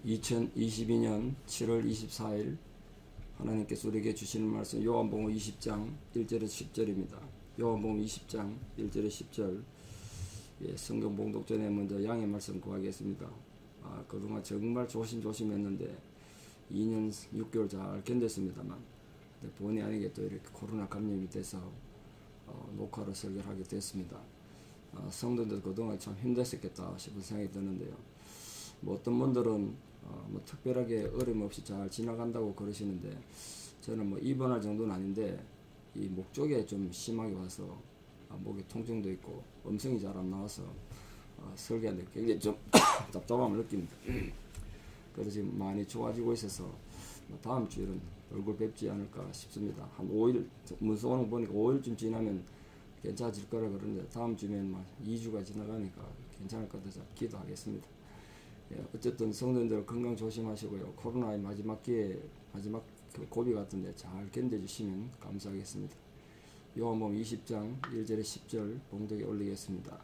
2022년 7월 24일 하나님께서 우리에게 주시는 말씀 요한복음 20장 1절에서 10절입니다. 요한복음 20장 1절에서 10절. 성경 봉독 전에 먼저 양의 말씀 구하겠습니다. 그동안 정말 조심했는데 2년 6개월 잘 견뎠습니다만 본의 아니게 또 이렇게 코로나 감염이 돼서 녹화로 설교를 하게 됐습니다. 성도들 그동안 참 힘들었겠다 싶은 생각이 드는데요. 어떤 분들은 특별하게 어려움 없이 잘 지나간다고 그러시는데 저는 입원할 정도는 아닌데 이 목 쪽에 좀 심하게 와서 목에 통증도 있고 음성이 잘 안 나와서 설교하는데 굉장히 좀 답답함을 느낍니다. 그래서 지금 많이 좋아지고 있어서 다음 주에는 얼굴 뵙지 않을까 싶습니다. 한 5일 문서 오는 거 보니까 5일쯤 지나면 괜찮아질 거라 그러는데 다음 주면 2주가 지나가니까 괜찮을 것 같아서 기도하겠습니다. 어쨌든 성도님들 건강 조심하시고요. 코로나의 마지막 기회, 마지막 고비 같은데 잘 견뎌주시면 감사하겠습니다. 요한복음 20장 1절에 10절 봉독에 올리겠습니다.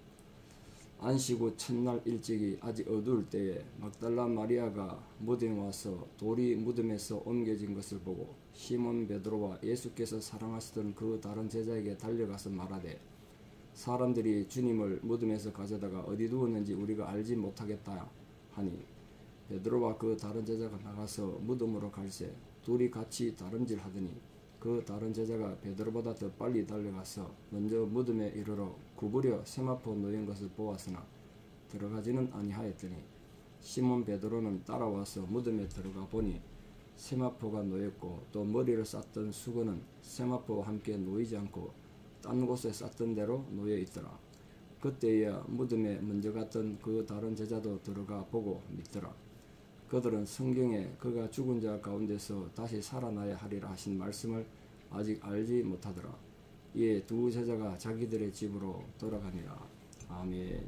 안식 후 첫날 일찍이 아직 어두울 때에 막달라 마리아가 무덤에 와서 돌이 무덤에서 옮겨진 것을 보고 시몬 베드로와 예수께서 사랑하시던 그 다른 제자에게 달려가서 말하되 사람들이 주님을 무덤에서 가져다가 어디 두었는지 우리가 알지 못하겠다 하니 베드로와 그 다른 제자가 나가서 무덤으로 갈새 둘이 같이 다름질하더니 그 다른 제자가 베드로보다 더 빨리 달려가서 먼저 무덤에 이르러 구부려 세마포 놓인 것을 보았으나 들어가지는 아니하였더니 시몬 베드로는 따라와서 무덤에 들어가 보니 세마포가 놓였고 또 머리를 쌌던 수건은 세마포와 함께 놓이지 않고 딴 곳에 쌌던 대로 놓여 있더라. 그때야 무덤에 먼저 갔던 그 다른 제자도 들어가 보고 믿더라. 그들은 성경에 그가 죽은 자 가운데서 다시 살아나야 하리라 하신 말씀을 아직 알지 못하더라. 이에 두 제자가 자기들의 집으로 돌아가니라. 아멘.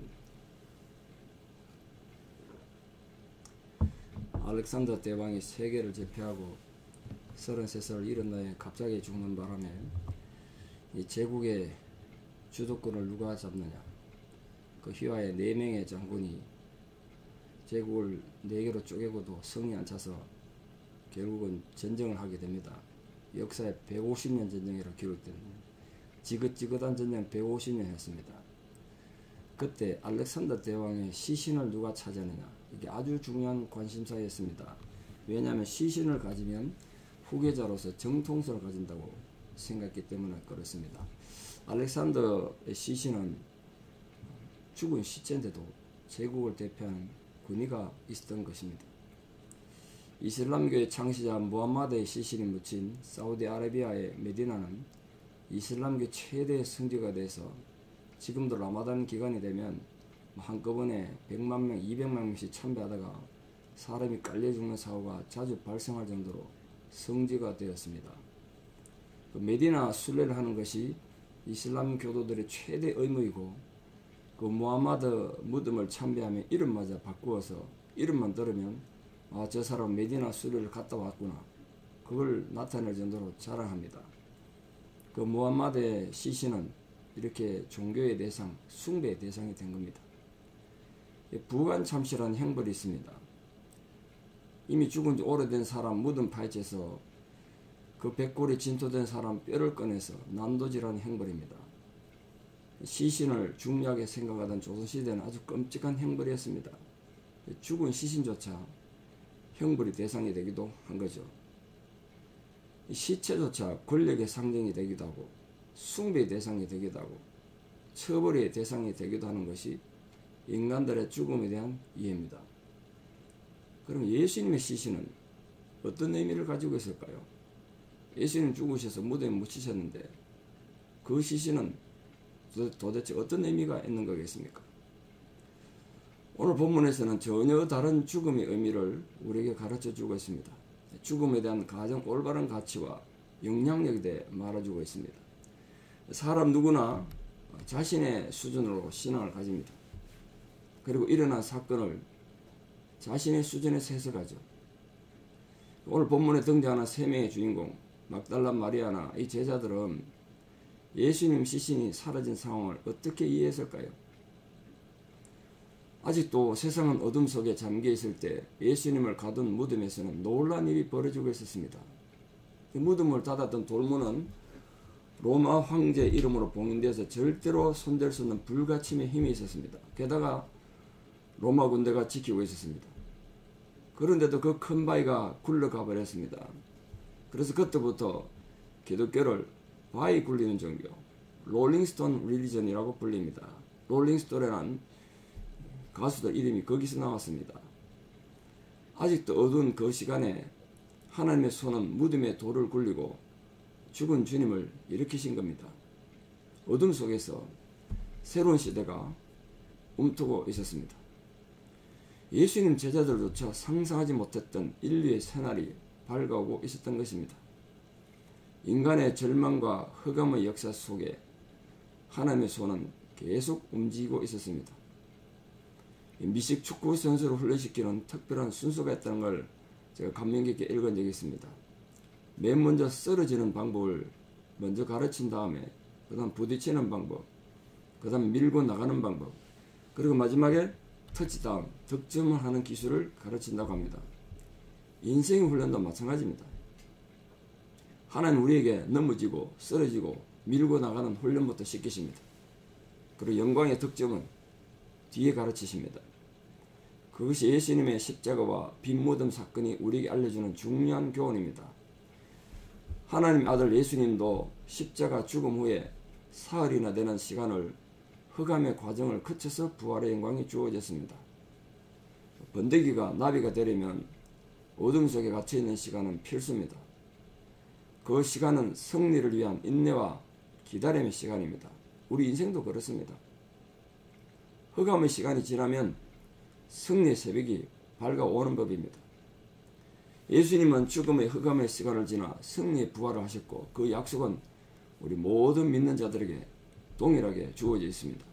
알렉산더 대왕이 세계를 제패하고 33살 이른 나이에 갑자기 죽는 바람에 이 제국의 주도권을 누가 잡느냐. 그 휘하의 4명의 장군이 제국을 4개로 쪼개고도 성이 안 차서 결국은 전쟁을 하게 됩니다. 역사에 150년 전쟁이라고 기록됩니다. 지긋지긋한 전쟁 150년 했습니다. 그때 알렉산더 대왕의 시신을 누가 차지하느냐. 이게 아주 중요한 관심사였습니다. 왜냐하면 시신을 가지면 후계자로서 정통성을 가진다고 생각했기 때문에 그렇습니다. 알렉산더의 시신은 죽은 시체인데도 제국을 대표하는 군의가 있었던 것입니다. 이슬람교의 창시자 무함마드의 시신이 묻힌 사우디아라비아의 메디나는 이슬람교 최대의 성지가 돼서 지금도 라마단 기간이 되면 한꺼번에 100만 명, 200만 명씩 참배하다가 사람이 깔려 죽는 사고가 자주 발생할 정도로 성지가 되었습니다. 그 메디나 순례를 하는 것이 이슬람 교도들의 최대 의무이고 그 무함마드 무덤을 참배하면 이름마저 바꾸어서 이름만 들으면 저 사람 메디나 순례를 갔다 왔구나. 그걸 나타낼 정도로 자랑합니다. 그 무함마드의 시신은 이렇게 종교의 대상, 숭배의 대상이 된 겁니다. 부관참시라는 형벌이 있습니다. 이미 죽은 지 오래된 사람 무덤 파헤쳐서 그 백골이 진토된 사람 뼈를 꺼내서 난도질하는 형벌입니다. 시신을 중요하게 생각하던 조선시대는 아주 끔찍한 형벌이었습니다. 죽은 시신조차 형벌의 대상이 되기도 한 거죠. 시체조차 권력의 상징이 되기도 하고 숭배의 대상이 되기도 하고 처벌의 대상이 되기도 하는 것이 인간들의 죽음에 대한 이해입니다. 그럼 예수님의 시신은 어떤 의미를 가지고 있을까요? 예수님 죽으셔서 무덤에 묻히셨는데 그 시신은 도대체 어떤 의미가 있는 거겠습니까? 오늘 본문에서는 전혀 다른 죽음의 의미를 우리에게 가르쳐 주고 있습니다. 죽음에 대한 가장 올바른 가치와 영향력에 대해 말해주고 있습니다. 사람 누구나 자신의 수준으로 신앙을 가집니다. 그리고 일어난 사건을 자신의 수준에서 해석하죠. 오늘 본문에 등장하는 3명의 주인공 막달라 마리아나 이 제자들은 예수님 시신이 사라진 상황을 어떻게 이해했을까요? 아직도 세상은 어둠 속에 잠겨 있을 때 예수님을 가둔 무덤에서는 놀라운 일이 벌어지고 있었습니다. 그 무덤을 닫았던 돌문은 로마 황제 이름으로 봉인되어서 절대로 손댈 수 없는 불가침의 힘이 있었습니다. 게다가 로마 군대가 지키고 있었습니다. 그런데도 그 큰 바위가 굴러가 버렸습니다. 그래서 그때부터 기독교를 바위 굴리는 종교, 롤링스톤 릴리전이라고 불립니다. 롤링스톤이라는 가수들 이름이 거기서 나왔습니다. 아직도 어두운 그 시간에 하나님의 손은 무덤에 돌을 굴리고 죽은 주님을 일으키신 겁니다. 어둠 속에서 새로운 시대가 움트고 있었습니다. 예수님 제자들조차 상상하지 못했던 인류의 새날이 밝아오고 있었던 것입니다. 인간의 절망과 흑암의 역사 속에 하나님의 손은 계속 움직이고 있었습니다. 미식 축구 선수를 훈련시키는 특별한 순서가 있다는 걸 제가 감명 깊게 읽은 적이 있습니다. 맨 먼저 쓰러지는 방법을 먼저 가르친 다음에 그 다음 부딪히는 방법, 그 다음 밀고 나가는 방법, 그리고 마지막에 터치다운, 득점을 하는 기술을 가르친다고 합니다. 인생의 훈련도 마찬가지입니다. 하나님 우리에게 넘어지고 쓰러지고 밀고 나가는 훈련부터 시키십니다. 그리고 영광의 득점은 뒤에 가르치십니다. 그것이 예수님의 십자가와 빈무덤 사건이 우리에게 알려주는 중요한 교훈입니다. 하나님의 아들 예수님도 십자가 죽음 후에 사흘이나 되는 시간을 흑암의 과정을 거쳐서 부활의 영광이 주어졌습니다. 번데기가 나비가 되려면 어둠 속에 갇혀있는 시간은 필수입니다. 그 시간은 승리를 위한 인내와 기다림의 시간입니다. 우리 인생도 그렇습니다. 흑암의 시간이 지나면 승리의 새벽이 밝아오는 법입니다. 예수님은 죽음의 흑암의 시간을 지나 승리의 부활을 하셨고 그 약속은 우리 모든 믿는 자들에게 동일하게 주어져 있습니다.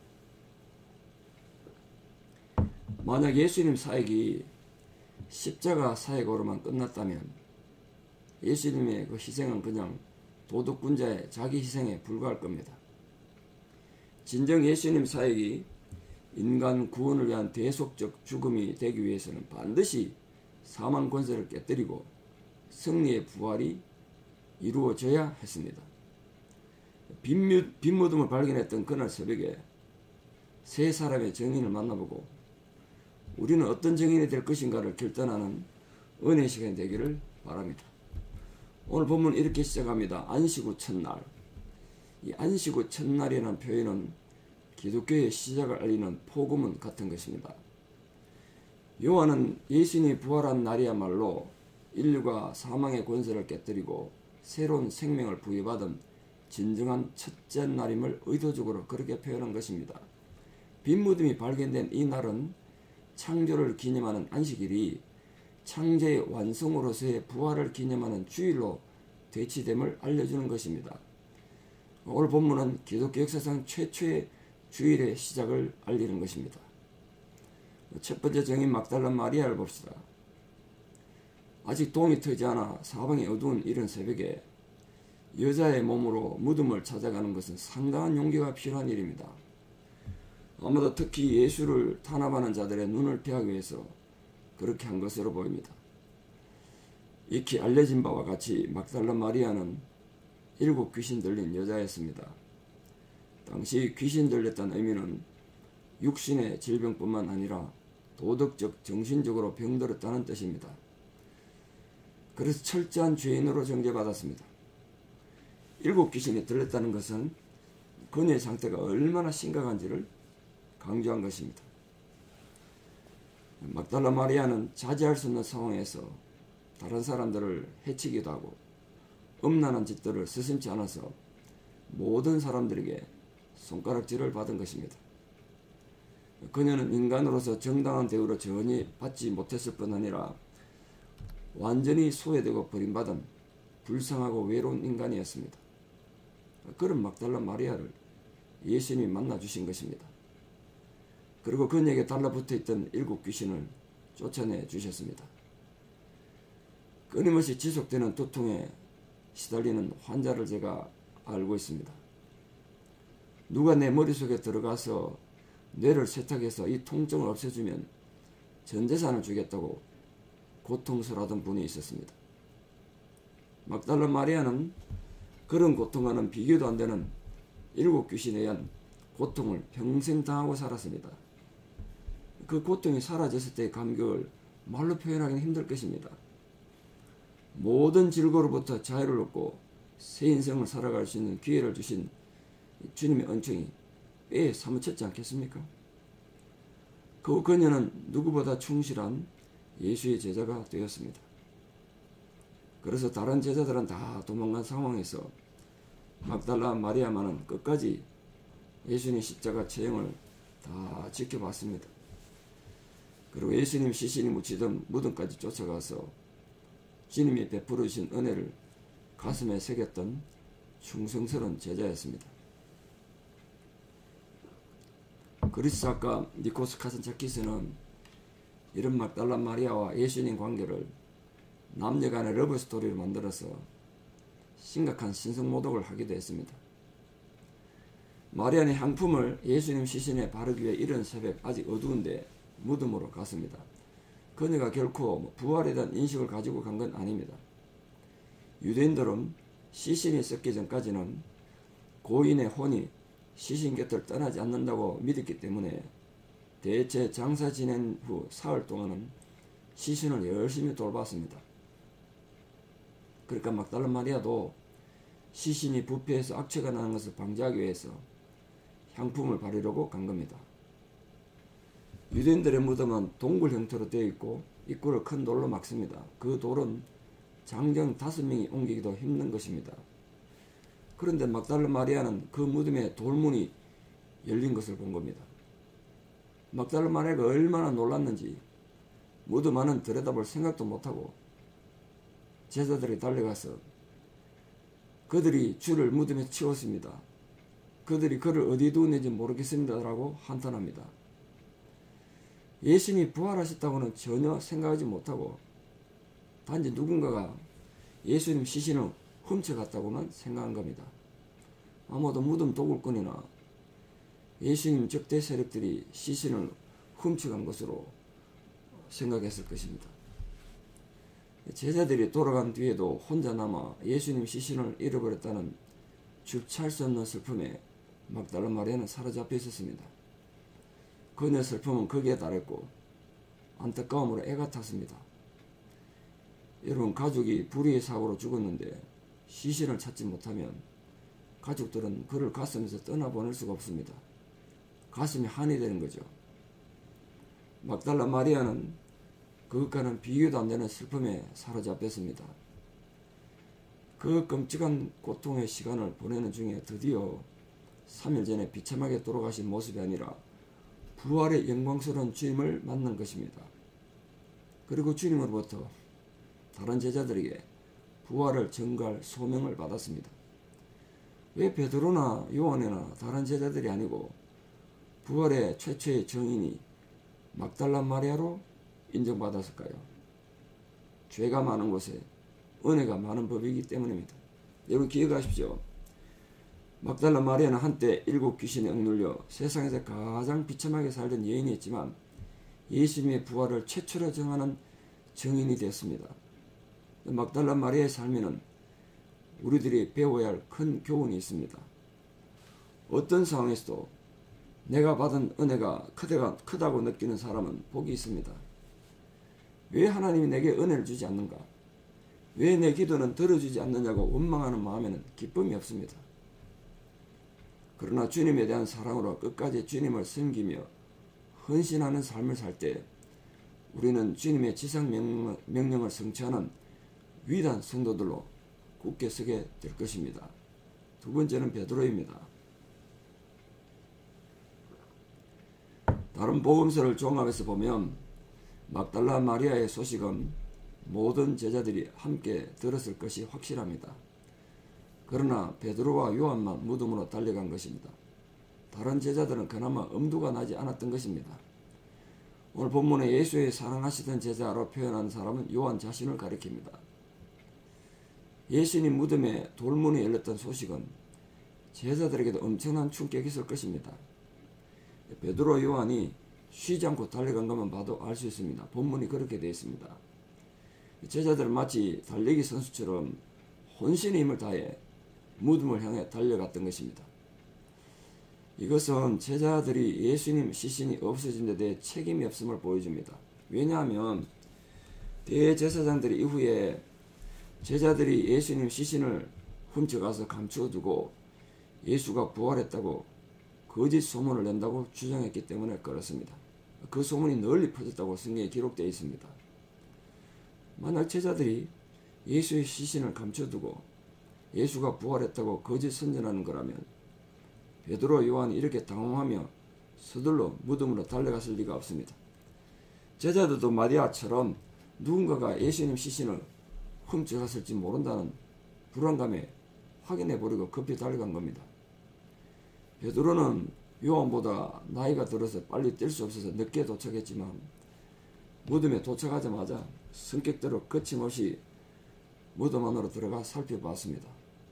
만약 예수님 사역이 십자가 사역으로만 끝났다면 예수님의 그 희생은 그냥 도둑군자의 자기 희생에 불과할 겁니다. 진정 예수님 사역이 인간 구원을 위한 대속적 죽음이 되기 위해서는 반드시 사망 권세를 깨뜨리고 승리의 부활이 이루어져야 했습니다. 빈무덤을 발견했던 그날 새벽에 세 사람의 증인을 만나보고 우리는 어떤 증인이 될 것인가를 결단하는 은혜의 시간이 되기를 바랍니다. 오늘 본문 이렇게 시작합니다. 안식 후 첫날. 이 안식 후 첫날이라는 표현은 기독교의 시작을 알리는 포고문 같은 것입니다. 요한은 예수님이 부활한 날이야말로 인류가 사망의 권세를 깨뜨리고 새로운 생명을 부여받은 진정한 첫째 날임을 의도적으로 그렇게 표현한 것입니다. 빈무덤이 발견된 이 날은 창조를 기념하는 안식일이 창조의 완성으로서의 부활을 기념하는 주일로 대치됨을 알려주는 것입니다. 오늘 본문은 기독교 역사상 최초의 주일의 시작을 알리는 것입니다. 첫 번째 증인 막달라 마리아를 봅시다. 아직 동이 트지 않아 사방이 어두운 이른 새벽에 여자의 몸으로 무덤을 찾아가는 것은 상당한 용기가 필요한 일입니다. 아마도 특히 예수를 탄압하는 자들의 눈을 피하기 위해서 그렇게 한 것으로 보입니다. 익히 알려진 바와 같이 막달라 마리아는 7 귀신 들린 여자였습니다. 당시 귀신 들렸다는 의미는 육신의 질병뿐만 아니라 도덕적, 정신적으로 병들었다는 뜻입니다. 그래서 철저한 죄인으로 정죄받았습니다. 7 귀신이 들렸다는 것은 그녀의 상태가 얼마나 심각한지를 강조한 것입니다. 막달라 마리아는 자제할 수 없는 상황에서 다른 사람들을 해치기도 하고 음란한 짓들을 스심치 않아서 모든 사람들에게 손가락질을 받은 것입니다. 그녀는 인간으로서 정당한 대우를 전혀 받지 못했을 뿐 아니라 완전히 소외되고 버림받은 불쌍하고 외로운 인간이었습니다. 그런 막달라 마리아를 예수님이 만나주신 것입니다. 그리고 그녀에게 달라붙어있던 7 귀신을 쫓아내 주셨습니다. 끊임없이 지속되는 두통에 시달리는 환자를 제가 알고 있습니다. 누가 내 머릿속에 들어가서 뇌를 세탁해서 이 통증을 없애주면 전 재산을 주겠다고 고통스러워하던 분이 있었습니다. 막달라 마리아는 그런 고통과는 비교도 안 되는 7 귀신에 의한 고통을 평생 당하고 살았습니다. 그 고통이 사라졌을 때의 감격을 말로 표현하기는 힘들 것입니다. 모든 질고로부터 자유를 얻고 새 인생을 살아갈 수 있는 기회를 주신 주님의 은총이 뼈에 사무쳤지 않겠습니까? 그 그녀는 누구보다 충실한 예수의 제자가 되었습니다. 그래서 다른 제자들은 다 도망간 상황에서 막달라 마리아만은 끝까지 예수님 십자가 처형을 다 지켜봤습니다. 그리고 예수님 시신이 묻히던 무덤까지 쫓아가서 주님이 베풀어 주신 은혜를 가슴에 새겼던 충성스러운 제자였습니다. 그리스 작가 니코스 카산차키스는 이런 막달라 마리아와 예수님 관계를 남녀간의 러브 스토리를 만들어서 심각한 신성모독을 하기도 했습니다. 마리아는 향품을 예수님 시신에 바르기 위해 이른 새벽 아직 어두운데 무덤으로 갔습니다. 그녀가 결코 부활에 대한 인식을 가지고 간 건 아닙니다. 유대인들은 시신이 썩기 전까지는 고인의 혼이 시신 곁을 떠나지 않는다고 믿었기 때문에 대체 장사 지낸 후 사흘 동안은 시신을 열심히 돌봤습니다. 그러니까 막달라 마리아도 시신이 부패해서 악취가 나는 것을 방지하기 위해서 향품을 바르려고 간 겁니다. 유대인들의 무덤은 동굴 형태로 되어 있고 입구를 큰 돌로 막습니다. 그 돌은 장경 5명이 옮기기도 힘든 것입니다. 그런데 막달라 마리아는 그 무덤에 돌문이 열린 것을 본 겁니다. 막달라 마리아가 얼마나 놀랐는지 무덤 안은 들여다볼 생각도 못하고 제자들이 달려가서 그들이 주를 무덤에 치웠습니다. 그들이 그를 어디에 두었는지 모르겠습니다 라고 한탄합니다. 예수님이 부활하셨다고는 전혀 생각하지 못하고 단지 누군가가 예수님 시신을 훔쳐갔다고만 생각한 겁니다. 아마도 무덤 도굴꾼이나 예수님 적대 세력들이 시신을 훔쳐간 것으로 생각했을 것입니다. 제자들이 돌아간 뒤에도 혼자 남아 예수님 시신을 잃어버렸다는 주체할 수 없는 슬픔에 막달라 마리아는 사로잡혀 있었습니다. 그녀의 슬픔은 거기에 달했고 안타까움으로 애가 탔습니다. 여러분, 가족이 불의의 사고로 죽었는데 시신을 찾지 못하면 가족들은 그를 가슴에서 떠나보낼 수가 없습니다. 가슴이 한이 되는 거죠. 막달라 마리아는 그것과는 비교도 안 되는 슬픔에 사로잡혔습니다. 그 끔찍한 고통의 시간을 보내는 중에 드디어 3일 전에 비참하게 돌아가신 모습이 아니라 부활의 영광스러운 주님을 만난 것입니다. 그리고 주님으로부터 다른 제자들에게 부활을 전가할 소명을 받았습니다. 왜 베드로나 요한이나 다른 제자들이 아니고 부활의 최초의 증인이 막달라 마리아로 인정받았을까요? 죄가 많은 곳에 은혜가 많은 법이기 때문입니다. 여러분 기억하십시오. 막달라 마리아는 한때 7 귀신에 억눌려 세상에서 가장 비참하게 살던 여인이었지만 예수님의 부활을 최초로 정하는 증인이 되었습니다. 막달라 마리아의 삶에는 우리들이 배워야 할 큰 교훈이 있습니다. 어떤 상황에서도 내가 받은 은혜가 크다고 느끼는 사람은 복이 있습니다. 왜 하나님이 내게 은혜를 주지 않는가? 왜 내 기도는 들어주지 않느냐고 원망하는 마음에는 기쁨이 없습니다. 그러나 주님에 대한 사랑으로 끝까지 주님을 섬기며 헌신하는 삶을 살 때 우리는 주님의 지상 명령을 성취하는 위대한 성도들로 굳게 서게 될 것입니다. 두 번째는 베드로입니다. 다른 복음서를 종합해서 보면 막달라 마리아의 소식은 모든 제자들이 함께 들었을 것이 확실합니다. 그러나 베드로와 요한만 무덤으로 달려간 것입니다. 다른 제자들은 그나마 엄두가 나지 않았던 것입니다. 오늘 본문에 예수의 사랑하시던 제자로 표현한 사람은 요한 자신을 가리킵니다. 예수님 무덤에 돌문이 열렸던 소식은 제자들에게도 엄청난 충격이 있을 것입니다. 베드로 요한이 쉬지 않고 달려간 것만 봐도 알 수 있습니다. 본문이 그렇게 되어 있습니다. 제자들은 마치 달리기 선수처럼 혼신의 힘을 다해 무덤을 향해 달려갔던 것입니다. 이것은 제자들이 예수님 시신이 없어진 데 대해 책임이 없음을 보여줍니다. 왜냐하면 대제사장들이 이후에 제자들이 예수님 시신을 훔쳐가서 감추어두고 예수가 부활했다고 거짓 소문을 낸다고 주장했기 때문에 그렇습니다. 그 소문이 널리 퍼졌다고 성경에 기록되어 있습니다. 만약 제자들이 예수의 시신을 감춰두고 예수가 부활했다고 거짓 선전하는 거라면 베드로 요한이 이렇게 당황하며 서둘러 무덤으로 달려갔을 리가 없습니다. 제자들도 마리아처럼 누군가가 예수님 시신을 훔쳐갔을지 모른다는 불안감에 확인해보려고 급히 달려간 겁니다. 베드로는 요한보다 나이가 들어서 빨리 뛸 수 없어서 늦게 도착했지만 무덤에 도착하자마자 성격대로 거침없이 무덤 안으로 들어가 살펴봤습니다.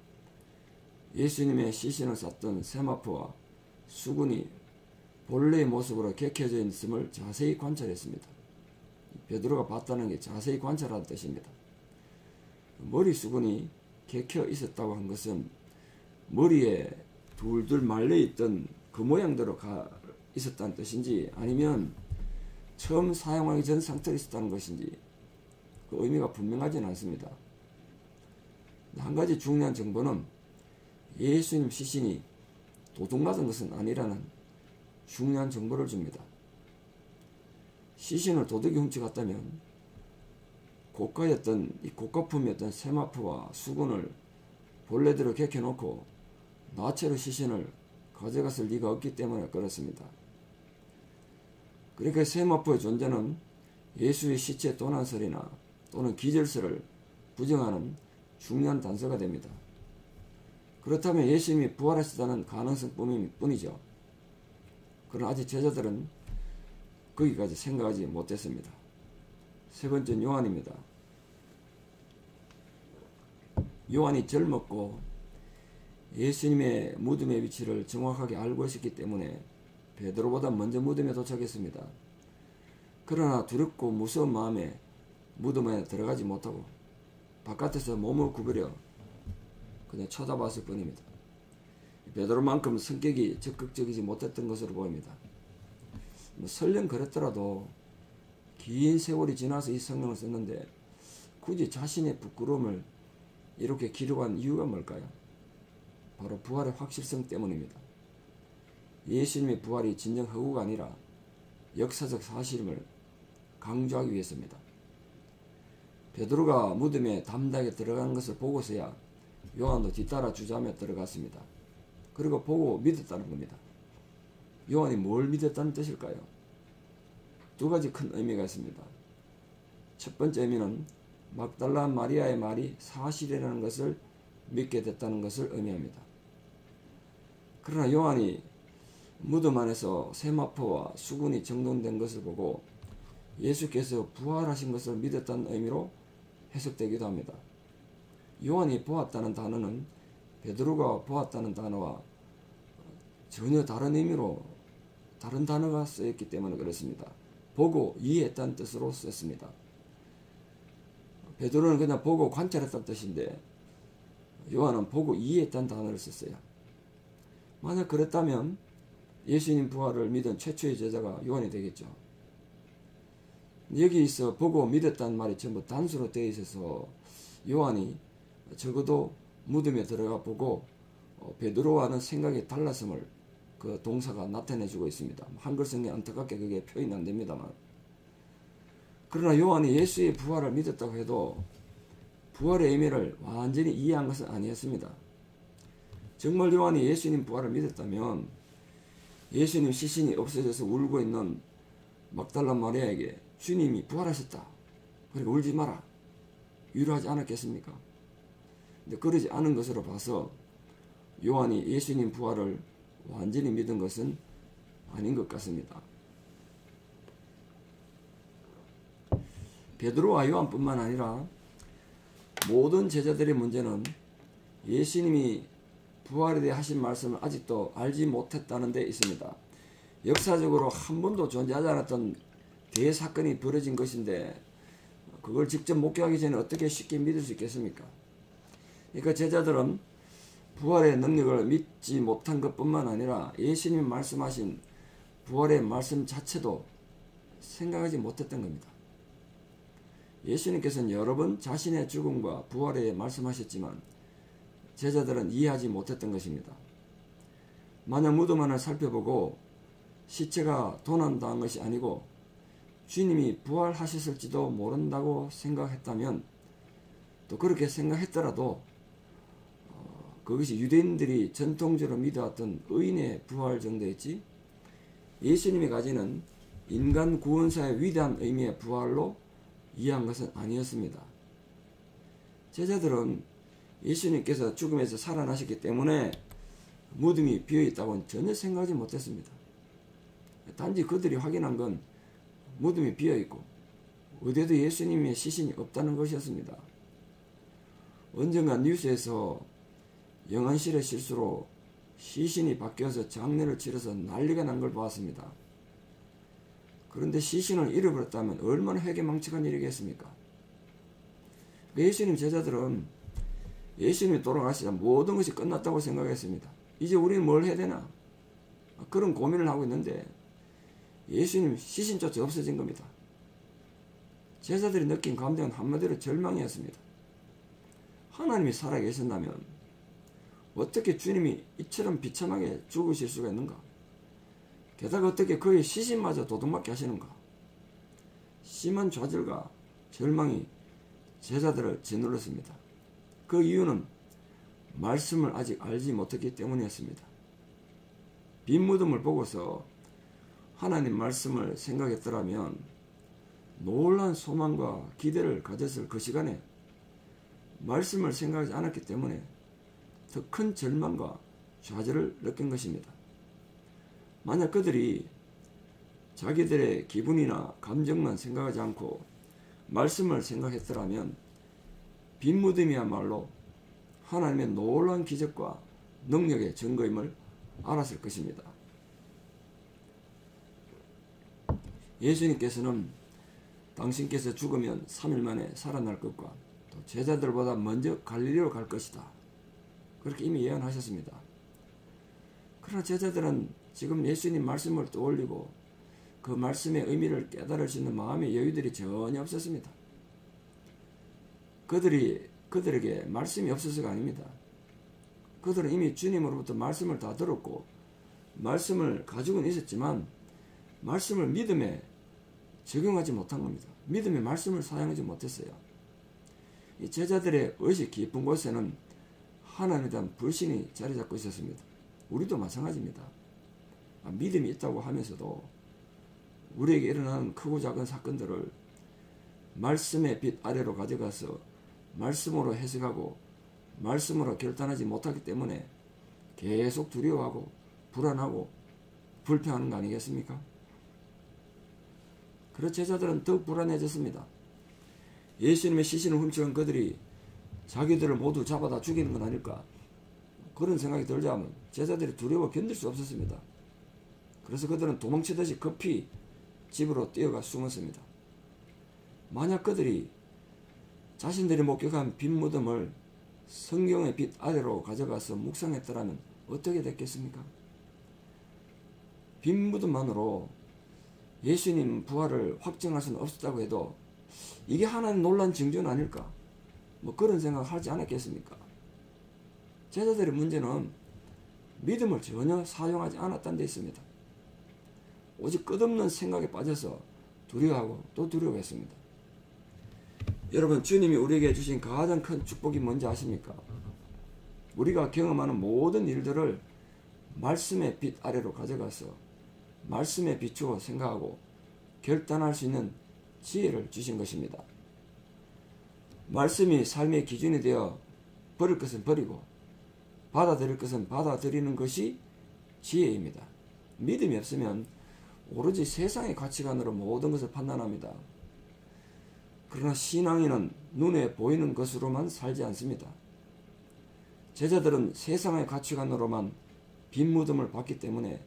예수님의 시신을 쌌던 세마포와 수군이 본래의 모습으로 객혀져 있음을 자세히 관찰했습니다. 베드로가 봤다는 게 자세히 관찰하는 뜻입니다. 머리 수군이 객혀 있었다고 한 것은 머리에 둘둘 말려있던 그 모양대로 있었다는 뜻인지 아니면 처음 사용하기 전 상태로 있었다는 것인지 그 의미가 분명하지는 않습니다. 한 가지 중요한 정보는 예수님 시신이 도둑맞은 것은 아니라는 중요한 정보를 줍니다. 시신을 도둑이 훔쳐갔다면 고가품이었던 세마포와 수군을 본래대로 객해놓고 나체로 시신을 가져갔을 리가 없기 때문에 그렇습니다. 그러니까 세마포의 존재는 예수의 시체 도난설이나 또는 기절설을 부정하는 중요한 단서가 됩니다. 그렇다면 예수님이 부활하셨다는 가능성뿐이죠. 그러나 아직 제자들은 거기까지 생각하지 못했습니다. 세 번째는 요한입니다. 요한이 젊었고 예수님의 무덤의 위치를 정확하게 알고 있었기 때문에 베드로보다 먼저 무덤에 도착했습니다. 그러나 두렵고 무서운 마음에 무덤에 들어가지 못하고 바깥에서 몸을 구부려 그냥 쳐다봤을 뿐입니다. 베드로만큼 성격이 적극적이지 못했던 것으로 보입니다. 설령 그랬더라도 긴 세월이 지나서 이 성경을 썼는데 굳이 자신의 부끄러움을 이렇게 기록한 이유가 뭘까요? 바로 부활의 확실성 때문입니다. 예수님의 부활이 진정 허구가 아니라 역사적 사실임을 강조하기 위해서입니다. 베드로가 무덤에 담대하게 들어간 것을 보고서야 요한도 뒤따라 주저하며 들어갔습니다. 그리고 보고 믿었다는 겁니다. 요한이 뭘 믿었다는 뜻일까요? 두 가지 큰 의미가 있습니다. 첫 번째 의미는 막달라 마리아의 말이 사실이라는 것을 믿게 됐다는 것을 의미합니다. 그러나 요한이 무덤 안에서 세마포와 수군이 정돈된 것을 보고 예수께서 부활하신 것을 믿었다는 의미로 해석되기도 합니다. 요한이 보았다는 단어는 베드로가 보았다는 단어와 전혀 다른 의미로 다른 단어가 쓰였기 때문에 그렇습니다. 보고 이해했다는 뜻으로 썼습니다. 베드로는 그냥 보고 관찰했다는 뜻인데 요한은 보고 이해했다는 단어를 썼어요. 만약 그랬다면 예수님 부활을 믿은 최초의 제자가 요한이 되겠죠. 여기 있어 보고 믿었다는 말이 전부 단수로 되어 있어서 요한이 적어도 무덤에 들어가 보고 베드로와는 생각이 달랐음을 그 동사가 나타내주고 있습니다. 한글 성경에 안타깝게 그게 표현이 안 됩니다만, 그러나 요한이 예수의 부활을 믿었다고 해도 부활의 의미를 완전히 이해한 것은 아니었습니다. 정말 요한이 예수님 부활을 믿었다면 예수님 시신이 없어져서 울고 있는 막달라 마리아에게 주님이 부활하셨다, 그리고 울지 마라, 위로하지 않았겠습니까? 근데 그러지 않은 것으로 봐서 요한이 예수님 부활을 완전히 믿은 것은 아닌 것 같습니다. 베드로와 요한뿐만 아니라 모든 제자들의 문제는 예수님이 부활에 대해 하신 말씀을 아직도 알지 못했다는 데 있습니다. 역사적으로 한 번도 존재하지 않았던 대사건이 벌어진 것인데 그걸 직접 목격하기 전에 어떻게 쉽게 믿을 수 있겠습니까? 그러니까 제자들은 부활의 능력을 믿지 못한 것뿐만 아니라 예수님이 말씀하신 부활의 말씀 자체도 생각하지 못했던 겁니다. 예수님께서는 여러 번 자신의 죽음과 부활에 말씀하셨지만 제자들은 이해하지 못했던 것입니다. 만약 무덤 안을 살펴보고 시체가 도난당한 것이 아니고 주님이 부활하셨을지도 모른다고 생각했다면, 또 그렇게 생각했더라도 그것이 유대인들이 전통적으로 믿어왔던 의인의 부활 정도였지 예수님이 가지는 인간 구원사의 위대한 의미의 부활로 이해한 것은 아니었습니다. 제자들은 예수님께서 죽음에서 살아나셨기 때문에 무덤이 비어있다고는 전혀 생각하지 못했습니다. 단지 그들이 확인한 건 무덤이 비어있고 어디에도 예수님의 시신이 없다는 것이었습니다. 언젠가 뉴스에서 영안실의 실수로 시신이 바뀌어서 장례를 치러서 난리가 난 걸 보았습니다. 그런데 시신을 잃어버렸다면 얼마나 회개망측한 일이겠습니까? 예수님 제자들은 예수님이 돌아가시자 모든 것이 끝났다고 생각했습니다. 이제 우리는 뭘 해야 되나? 그런 고민을 하고 있는데 예수님 시신조차 없어진 겁니다. 제자들이 느낀 감정은 한마디로 절망이었습니다. 하나님이 살아계신다면 어떻게 주님이 이처럼 비참하게 죽으실 수가 있는가? 게다가 어떻게 그의 시신마저 도둑맞게 하시는가? 심한 좌절과 절망이 제자들을 짓눌렀습니다. 그 이유는 말씀을 아직 알지 못했기 때문이었습니다. 빈 무덤을 보고서 하나님 말씀을 생각했더라면 놀란 소망과 기대를 가졌을 그 시간에 말씀을 생각하지 않았기 때문에 더 큰 절망과 좌절을 느낀 것입니다. 만약 그들이 자기들의 기분이나 감정만 생각하지 않고 말씀을 생각했더라면 빈 무덤이야말로 하나님의 놀라운 기적과 능력의 증거임을 알았을 것입니다. 예수님께서는 당신께서 죽으면 3일 만에 살아날 것과 또 제자들보다 먼저 갈릴리로 갈 것이다. 그렇게 이미 예언하셨습니다. 그러나 제자들은 지금 예수님 말씀을 떠올리고 그 말씀의 의미를 깨달을 수 있는 마음의 여유들이 전혀 없었습니다. 그들에게 말씀이 없어서가 아닙니다. 그들은 이미 주님으로부터 말씀을 다 들었고 말씀을 가지고는 있었지만 말씀을 믿음에 적용하지 못한 겁니다. 믿음의 말씀을 사용하지 못했어요. 이 제자들의 의식 깊은 곳에는 하나님에 대한 불신이 자리 잡고 있었습니다. 우리도 마찬가지입니다. 믿음이 있다고 하면서도 우리에게 일어나는 크고 작은 사건들을 말씀의 빛 아래로 가져가서 말씀으로 해석하고 말씀으로 결단하지 못하기 때문에 계속 두려워하고 불안하고 불평하는 거 아니겠습니까? 그래서 제자들은 더욱 불안해졌습니다. 예수님의 시신을 훔쳐간 그들이 자기들을 모두 잡아다 죽이는 건 아닐까? 그런 생각이 들자면 제자들이 두려워 견딜 수 없었습니다. 그래서 그들은 도망치듯이 급히 집으로 뛰어가 숨었습니다. 만약 그들이 자신들이 목격한 빈 무덤을 성경의 빛 아래로 가져가서 묵상했더라면 어떻게 됐겠습니까? 빈 무덤만으로 예수님 부활을 확정할 수는 없었다고 해도 이게 하나님 놀란 징조는 아닐까? 그런 생각을 하지 않았겠습니까? 제자들의 문제는 믿음을 전혀 사용하지 않았다는 데 있습니다. 오직 끝없는 생각에 빠져서 두려워하고 또 두려워했습니다. 여러분, 주님이 우리에게 주신 가장 큰 축복이 뭔지 아십니까? 우리가 경험하는 모든 일들을 말씀의 빛 아래로 가져가서 말씀에 비추어 생각하고 결단할 수 있는 지혜를 주신 것입니다. 말씀이 삶의 기준이 되어 버릴 것은 버리고 받아들일 것은 받아들이는 것이 지혜입니다. 믿음이 없으면 오로지 세상의 가치관으로 모든 것을 판단합니다. 그러나 신앙인은 눈에 보이는 것으로만 살지 않습니다. 제자들은 세상의 가치관으로만 빈 무덤을 봤기 때문에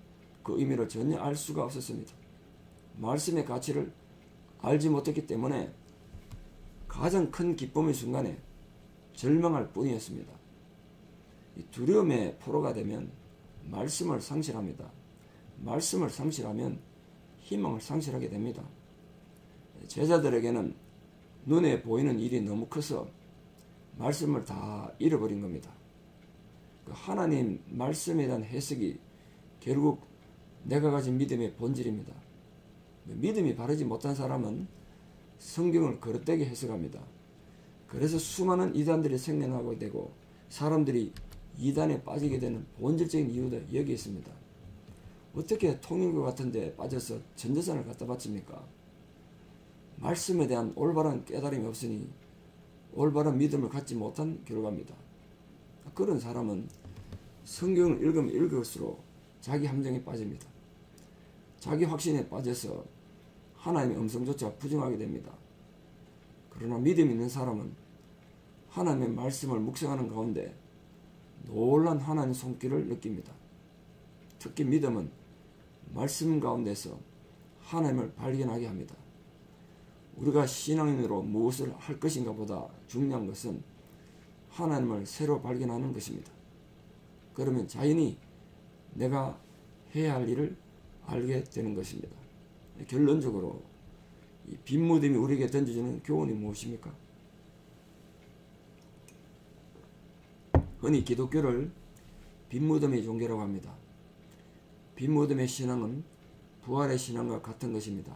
그 의미를 전혀 알 수가 없었습니다. 말씀의 가치를 알지 못했기 때문에 가장 큰 기쁨의 순간에 절망할 뿐이었습니다. 이 두려움의 포로가 되면 말씀을 상실합니다. 말씀을 상실하면 희망을 상실하게 됩니다. 제자들에게는 눈에 보이는 일이 너무 커서 말씀을 다 잃어버린 겁니다. 하나님 말씀에 대한 해석이 결국 내가 가진 믿음의 본질입니다. 믿음이 바르지 못한 사람은 성경을 거릇되게 해석합니다. 그래서 수많은 이단들이 생겨나게 되고 사람들이 이단에 빠지게 되는 본질적인 이유도 여기 있습니다. 어떻게 통일교 같은 데 빠져서 전재산을 갖다 바칩니까? 말씀에 대한 올바른 깨달음이 없으니 올바른 믿음을 갖지 못한 결과입니다. 그런 사람은 성경을 읽으면 읽을수록 자기 함정에 빠집니다. 자기 확신에 빠져서 하나님의 음성조차 부정하게 됩니다. 그러나 믿음 있는 사람은 하나님의 말씀을 묵상하는 가운데 놀란 하나님의 손길을 느낍니다. 특히 믿음은 말씀 가운데서 하나님을 발견하게 합니다. 우리가 신앙인으로 무엇을 할 것인가 보다 중요한 것은 하나님을 새로 발견하는 것입니다. 그러면 자연히 내가 해야 할 일을 알게 되는 것입니다. 결론적으로 이 빈무덤이 우리에게 던져주는 교훈이 무엇입니까? 흔히 기독교를 빈무덤의 종교라고 합니다. 빈무덤의 신앙은 부활의 신앙과 같은 것입니다.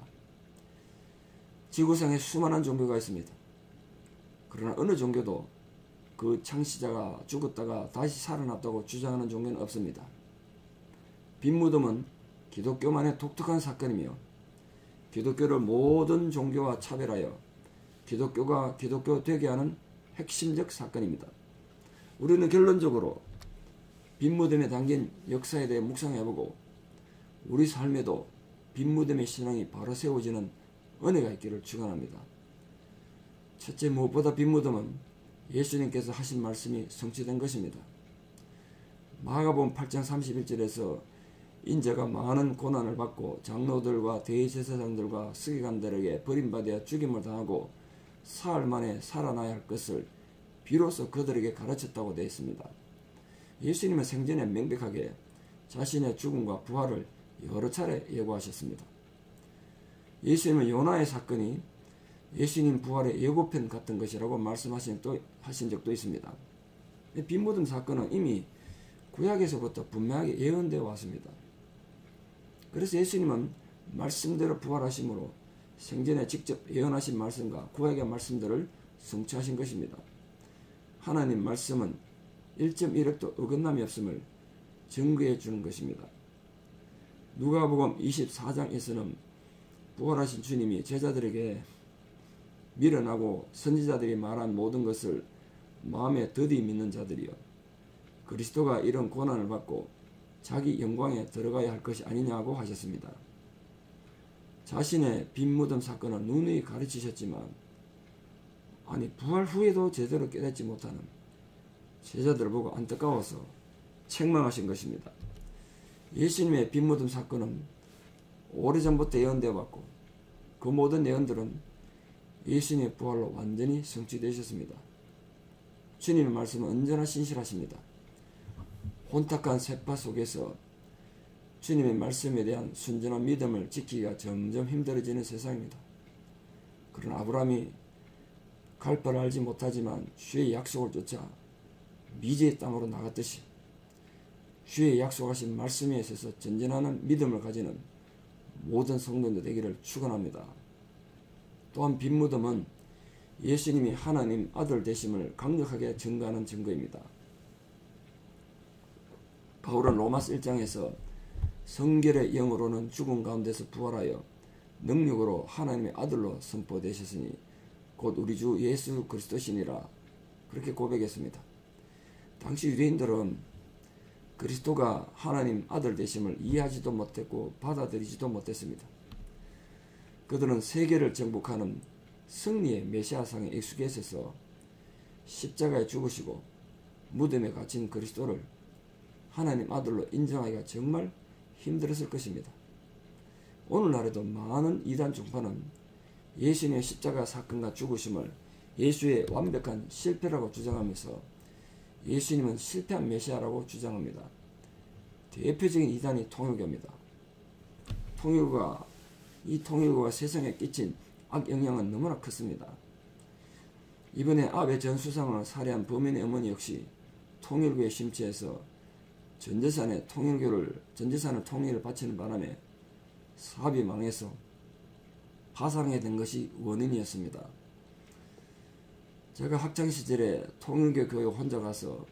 지구상에 수많은 종교가 있습니다. 그러나 어느 종교도 그 창시자가 죽었다가 다시 살아났다고 주장하는 종교는 없습니다. 빈무덤은 기독교만의 독특한 사건이며 기독교를 모든 종교와 차별하여 기독교가 기독교 되게 하는 핵심적 사건입니다. 우리는 결론적으로 빈무덤에 담긴 역사에 대해 묵상해보고 우리 삶에도 빈무덤의 신앙이 바로 세워지는 은혜가 있기를 축원합니다. 첫째, 무엇보다 빈무덤은 예수님께서 하신 말씀이 성취된 것입니다. 마가복음 8장 31절에서 인자가 많은 고난을 받고 장로들과 대제사장들과 서기관들에게 버림받아 죽임을 당하고 사흘 만에 살아나야 할 것을 비로소 그들에게 가르쳤다고 되어 있습니다. 예수님은 생전에 명백하게 자신의 죽음과 부활을 여러 차례 예고하셨습니다. 예수님은 요나의 사건이 예수님 부활의 예고편 같은 것이라고 말씀하신 적도 있습니다. 빈무덤 사건은 이미 구약에서부터 분명하게 예언되어 왔습니다. 그래서 예수님은 말씀대로 부활하심으로 생전에 직접 예언하신 말씀과 구약의 말씀들을 성취하신 것입니다. 하나님 말씀은 1.1획도 어긋남이 없음을 증거해 주는 것입니다. 누가복음 24장에서는 부활하신 주님이 제자들에게 밀어나고 선지자들이 말한 모든 것을 마음에 더디 믿는 자들이여 그리스도가 이런 고난을 받고 자기 영광에 들어가야 할 것이 아니냐고 하셨습니다. 자신의 빈무덤 사건을 누누이 가르치셨지만 부활 후에도 제대로 깨닫지 못하는 제자들을 보고 안타까워서 책망하신 것입니다. 예수님의 빈무덤 사건은 오래전부터 예언되어 왔고 그 모든 예언들은 예수님의 부활로 완전히 성취되셨습니다. 주님의 말씀은 언제나 신실하십니다. 혼탁한 세파 속에서 주님의 말씀에 대한 순전한 믿음을 지키기가 점점 힘들어지는 세상입니다. 그러나 아브라함이 갈 바를 알지 못하지만 주의 약속을 쫓아 미지의 땅으로 나갔듯이 주의 약속하신 말씀에 있어서 전진하는 믿음을 가지는 모든 성도들 되기를 축원합니다. 또한 빈무덤은 예수님이 하나님 아들 되심을 강력하게 증거하는 증거입니다. 바울은 로마서 1장에서 성결의 영으로는 죽음 가운데서 부활하여 능력으로 하나님의 아들로 선포되셨으니 곧 우리 주 예수 그리스도시니라 그렇게 고백했습니다. 당시 유대인들은 그리스도가 하나님 아들 되심을 이해하지도 못했고 받아들이지도 못했습니다. 그들은 세계를 정복하는 승리의 메시아상에 익숙해 있어서 십자가에 죽으시고 무덤에 갇힌 그리스도를 하나님 아들로 인정하기가 정말 힘들었을 것입니다. 오늘날에도 많은 이단 종파는 예수님의 십자가 사건과 죽으심을 예수의 완벽한 실패라고 주장하면서 예수님은 실패한 메시아라고 주장합니다. 대표적인 이단이 통일교입니다. 통일교가 세상에 끼친 악영향은 너무나 컸습니다. 이번에 아베 전 수상을 살해한 범인의 어머니 역시 통일교에 심취해서 전 재산을 통일을 바치는 바람에 사업이 망해서 파산하게 된 것이 원인이었습니다. 제가 학창시절에 통일교 교회 혼자 가서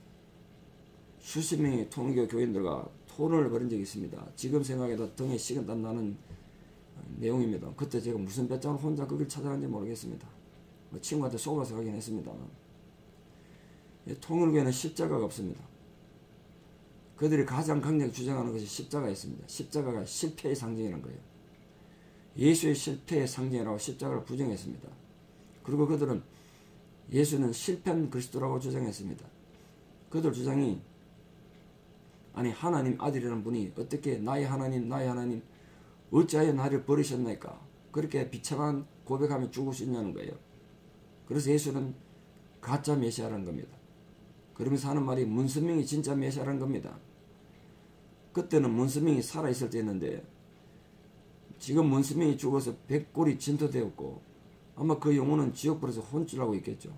수십 명의 통일교 교인들과 토론을 벌인 적이 있습니다. 지금 생각해도 등에 식은땀 나는 내용입니다. 그때 제가 무슨 배짱을 혼자 거길 찾아간지 모르겠습니다. 친구한테 속아서 가긴 했습니다만, 통일교회는 십자가가 없습니다. 그들이 가장 강력히 주장하는 것이 십자가였습니다. 십자가가 실패의 상징이라는 거예요. 예수의 실패의 상징이라고 십자가를 부정했습니다. 그리고 그들은 예수는 실패한 그리스도라고 주장했습니다. 그들 주장이 아니 하나님 아들이라는 분이 어떻게 나의 하나님 어찌하여 나를 버리셨나이까 그렇게 비참한 고백하며 죽을 수 있냐는 거예요. 그래서 예수는 가짜 메시아라는 겁니다. 그러면서 하는 말이 문선명이 진짜 메시아라는 겁니다. 그때는 문선명이 살아있을 때였는데 지금 문선명이 죽어서 백골이 진토되었고 아마 그 영혼은 지옥불에서 혼쭐하고 있겠죠.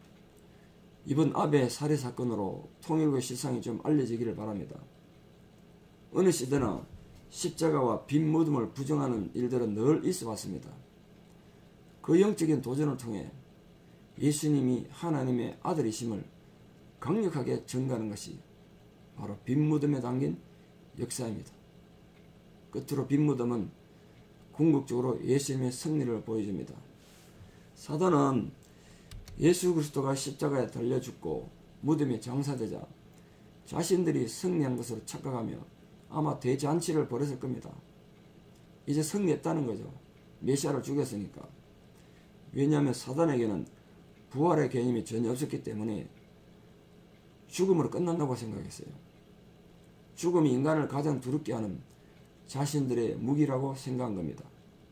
이번 아베 살해 사건으로 통일교 실상이 좀 알려지기를 바랍니다. 어느 시대나 십자가와 빈 무덤을 부정하는 일들은 늘 있어 왔습니다. 그 영적인 도전을 통해 예수님이 하나님의 아들이심을 강력하게 증거하는 것이 바로 빈 무덤에 담긴 역사입니다. 끝으로 빈 무덤은 궁극적으로 예수님의 승리를 보여줍니다. 사단은 예수 그리스도가 십자가에 달려 죽고 무덤에 장사되자 자신들이 승리한 것으로 착각하며 아마 대잔치를 벌였을 겁니다. 이제 승리했다는 거죠. 메시아를 죽였으니까. 왜냐하면 사단에게는 부활의 개념이 전혀 없었기 때문에 죽음으로 끝난다고 생각했어요. 죽음이 인간을 가장 두렵게 하는 자신들의 무기라고 생각한 겁니다.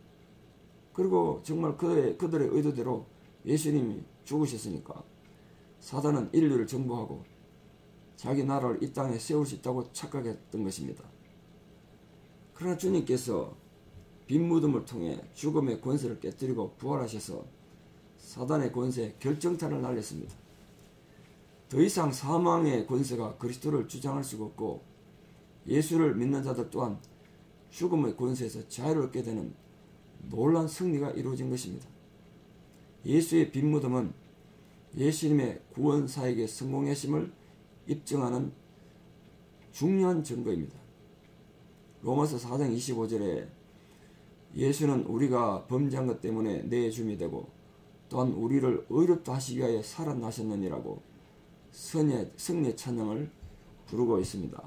그리고 정말 그들의 의도대로 예수님이 죽으셨으니까 사단은 인류를 정복하고 자기 나라를 이 땅에 세울 수 있다고 착각했던 것입니다. 그러나 주님께서 빈 무덤을 통해 죽음의 권세를 깨뜨리고 부활하셔서 사단의 권세에 결정타를 날렸습니다. 더 이상 사망의 권세가 그리스도를 주장할 수가 없고 예수를 믿는 자들 또한 죽음의 권세에서 자유를 얻게 되는 놀라운 승리가 이루어진 것입니다. 예수의 빈 무덤은 예수님의 구원 사역의 성공했음을 입증하는 중요한 증거입니다. 로마서 4장 25절에 예수는 우리가 범죄한 것 때문에 내 줌이 되고 또한 우리를 의롭다 하시기 위하여 살아나셨느니라고 승리의 찬양을 부르고 있습니다.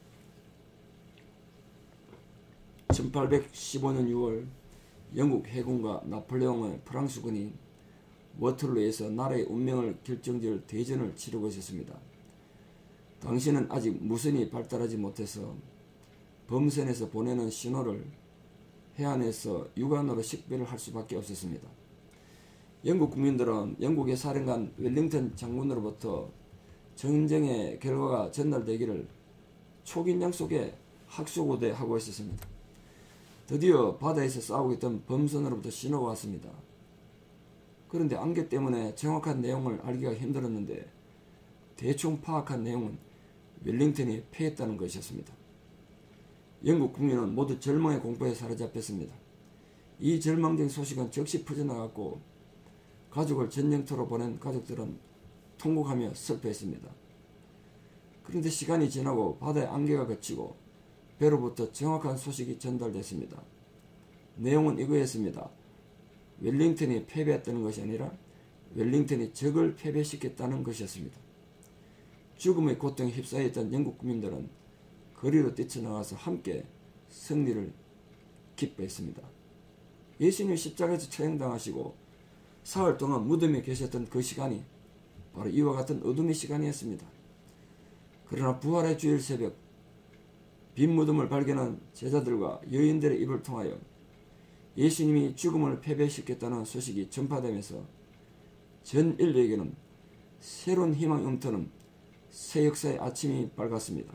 1815년 6월 영국 해군과 나폴레옹의 프랑스군이 워털루에서 나라의 운명을 결정지을 대전을 치르고 있었습니다. 당시는 아직 무선이 발달하지 못해서 범선에서 보내는 신호를 해안에서 육안으로 식별을 할 수밖에 없었습니다. 영국 국민들은 영국의 사령관 웰링턴 장군으로부터 전쟁의 결과가 전달되기를 초긴장 속에 학수고대하고 있었습니다. 드디어 바다에서 싸우고 있던 범선으로부터 신호가 왔습니다. 그런데 안개 때문에 정확한 내용을 알기가 힘들었는데 대충 파악한 내용은 웰링턴이 패했다는 것이었습니다. 영국 국민은 모두 절망의 공포에 사로잡혔습니다. 이 절망적인 소식은 즉시 퍼져나갔고 가족을 전쟁터로 보낸 가족들은 통곡하며 슬퍼했습니다. 그런데 시간이 지나고 바다의 안개가 걷히고 배로부터 정확한 소식이 전달됐습니다. 내용은 이거였습니다. 웰링턴이 패배했다는 것이 아니라 웰링턴이 적을 패배시켰다는 것이었습니다. 죽음의 고통에 휩싸여 있던 영국 국민들은 거리로 뛰쳐나가서 함께 승리를 기뻐했습니다. 예수님이 십자가에서 처형당하시고 사흘 동안 무덤에 계셨던 그 시간이 바로 이와 같은 어둠의 시간이었습니다. 그러나 부활의 주일 새벽 빈 무덤을 발견한 제자들과 여인들의 입을 통하여 예수님이 죽음을 패배시켰다는 소식이 전파되면서 전 인류에게는 새로운 희망이 넘터는 새 역사의 아침이 밝았습니다.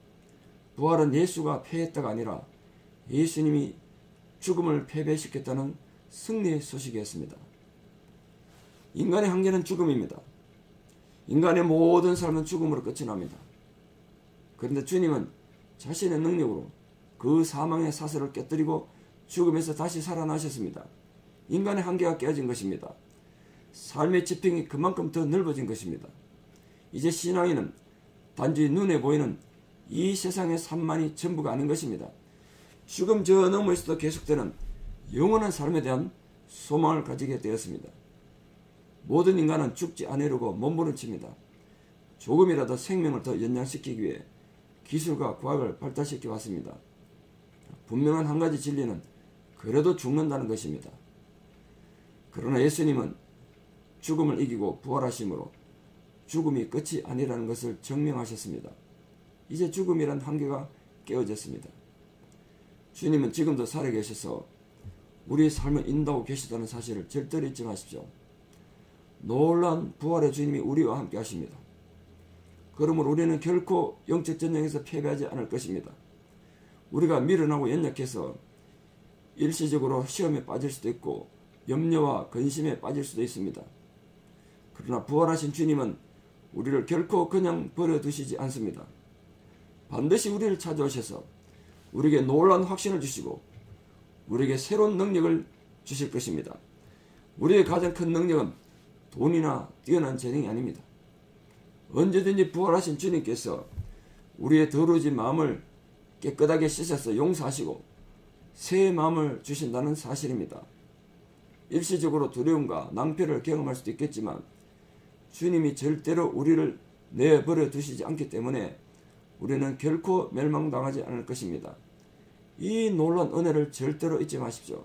부활은 예수가 패했다가 아니라 예수님이 죽음을 패배시켰다는 승리의 소식이었습니다. 인간의 한계는 죽음입니다. 인간의 모든 삶은 죽음으로 끝이 납니다. 그런데 주님은 자신의 능력으로 그 사망의 사슬을 깨뜨리고 죽음에서 다시 살아나셨습니다. 인간의 한계가 깨어진 것입니다. 삶의 지평이 그만큼 더 넓어진 것입니다. 이제 신앙인은 단지 눈에 보이는 이 세상의 삶만이 전부가 아닌 것입니다. 죽음 저 너머에서도 계속되는 영원한 삶에 대한 소망을 가지게 되었습니다. 모든 인간은 죽지 않으려고 몸부림칩니다. 조금이라도 생명을 더 연장시키기 위해 기술과 과학을 발달시켜 왔습니다. 분명한 한 가지 진리는 그래도 죽는다는 것입니다. 그러나 예수님은 죽음을 이기고 부활하심으로 죽음이 끝이 아니라는 것을 증명하셨습니다. 이제 죽음이란 한계가 깨어졌습니다. 주님은 지금도 살아계셔서 우리의 삶을 인도하고 계시다는 사실을 절대로 잊지 마십시오. 놀라운 부활의 주님이 우리와 함께 하십니다. 그러므로 우리는 결코 영적 전쟁에서 패배하지 않을 것입니다. 우리가 미련하고 연약해서 일시적으로 시험에 빠질 수도 있고 염려와 근심에 빠질 수도 있습니다. 그러나 부활하신 주님은 우리를 결코 그냥 버려두시지 않습니다. 반드시 우리를 찾아오셔서 우리에게 놀라운 확신을 주시고 우리에게 새로운 능력을 주실 것입니다. 우리의 가장 큰 능력은 돈이나 뛰어난 재능이 아닙니다. 언제든지 부활하신 주님께서 우리의 더러워진 마음을 깨끗하게 씻어서 용서하시고 새 마음을 주신다는 사실입니다. 일시적으로 두려움과 낭패를 경험할 수도 있겠지만 주님이 절대로 우리를 내버려 두시지 않기 때문에 우리는 결코 멸망당하지 않을 것입니다. 이 놀라운 은혜를 절대로 잊지 마십시오.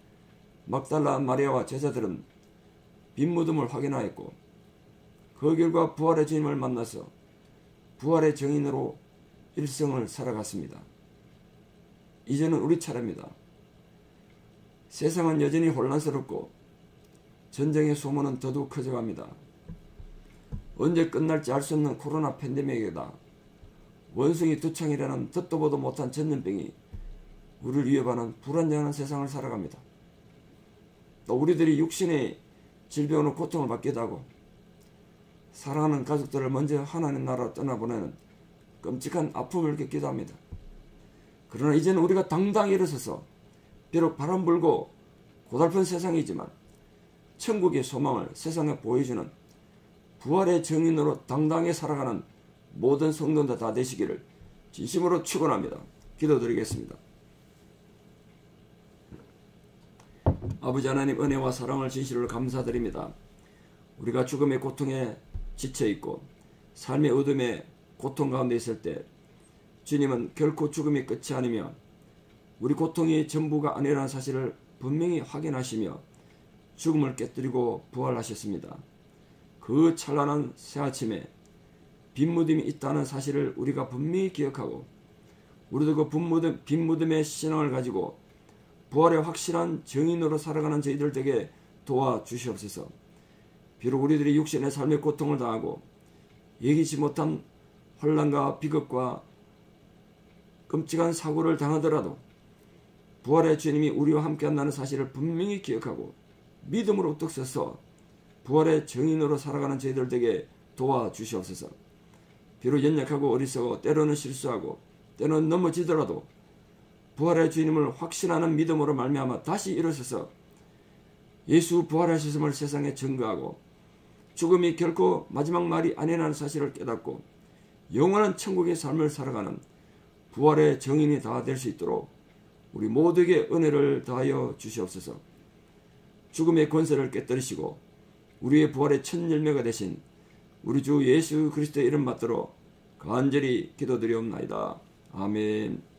막달라 마리아와 제자들은 빈 무덤을 확인하였고 그 결과 부활의 주님을 만나서 부활의 증인으로 일생을 살아갔습니다. 이제는 우리 차례입니다. 세상은 여전히 혼란스럽고 전쟁의 소문은 더욱 커져갑니다. 언제 끝날지 알 수 없는 코로나 팬데믹에다 원숭이 두창이라는 듣도 보도 못한 전염병이 우리를 위협하는 불안정한 세상을 살아갑니다. 또 우리들이 육신의 질병으로 고통을 받기도 하고 사랑하는 가족들을 먼저 하나님 나라로 떠나보내는 끔찍한 아픔을 겪기도 합니다. 그러나 이제는 우리가 당당히 일어서서 비록 바람 불고 고달픈 세상이지만 천국의 소망을 세상에 보여주는 부활의 증인으로 당당히 살아가는 모든 성도들 다 되시기를 진심으로 축원합니다. 기도드리겠습니다. 아버지 하나님, 은혜와 사랑을 진실로 감사드립니다. 우리가 죽음의 고통에 지쳐있고 삶의 어둠에 고통 가운데 있을 때 주님은 결코 죽음이 끝이 아니며 우리 고통이 전부가 아니라는 사실을 분명히 확인하시며 죽음을 깨뜨리고 부활하셨습니다. 그 찬란한 새아침에 빈 무덤이 있다는 사실을 우리가 분명히 기억하고 우리도 그 빈 무덤의 신앙을 가지고 부활의 확실한 증인으로 살아가는 저희들 되게 도와주시옵소서. 비록 우리들이 육신의 삶의 고통을 당하고 예기치 못한 혼란과 비극과 끔찍한 사고를 당하더라도 부활의 주님이 우리와 함께 한다는 사실을 분명히 기억하고 믿음으로 우뚝 서서 부활의 증인으로 살아가는 저희들 되게 도와주시옵소서. 비록 연약하고 어리석고 때로는 실수하고 때로는 넘어지더라도 부활의 주님을 확신하는 믿음으로 말미암아 다시 일어서서 예수 부활하셨음을 세상에 증거하고 죽음이 결코 마지막 말이 아니라는 사실을 깨닫고 영원한 천국의 삶을 살아가는 부활의 증인이 다 될 수 있도록 우리 모두에게 은혜를 더하여 주시옵소서. 죽음의 권세를 깨뜨리시고 우리의 부활의 첫 열매가 되신 우리 주 예수 그리스도의 이름 받들어 간절히 기도드리옵나이다. 아멘.